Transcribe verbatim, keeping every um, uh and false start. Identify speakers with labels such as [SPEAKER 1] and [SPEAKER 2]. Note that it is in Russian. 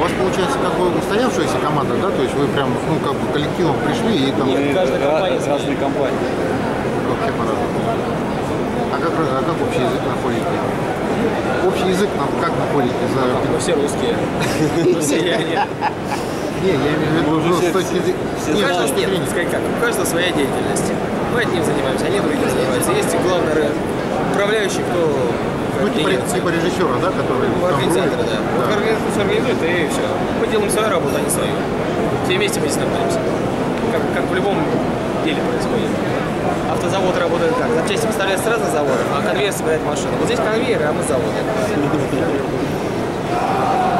[SPEAKER 1] вас получается как бы устоявшаяся команда, да? То есть вы прям, ну, как бы коллективом пришли и там...
[SPEAKER 2] Нет, каждая компания
[SPEAKER 3] Раз- разные компании.
[SPEAKER 1] Вообще по-разному. А как, а как общий язык находите? Общий язык нам как находите? За...
[SPEAKER 2] Мы все русские. Россияне.
[SPEAKER 1] Не, я имею в виду,
[SPEAKER 3] Мы
[SPEAKER 1] ну,
[SPEAKER 3] все-
[SPEAKER 1] с точки зрения...
[SPEAKER 3] все
[SPEAKER 1] Нет,
[SPEAKER 2] Каждый,
[SPEAKER 1] с точки
[SPEAKER 2] нет,
[SPEAKER 1] зрения.
[SPEAKER 2] сказать как, у каждого своя деятельность. Мы одним занимаемся, они другим занимаются. Есть и главный управляющий, кто...
[SPEAKER 1] Ну, типа, типа режиссера, да, который...
[SPEAKER 2] Ну,
[SPEAKER 1] там
[SPEAKER 2] организаторы,
[SPEAKER 1] рулит.
[SPEAKER 2] да. Вот организация организует, и все. Мы делаем свою работу, а не свою. Все вместе мы здесь находимся. Как, как в любом деле происходит. Автозавод работает как? Запчасти поставляются с разных заводов, а конвейер собирает машину. Вот здесь конвейер, а мы заводы.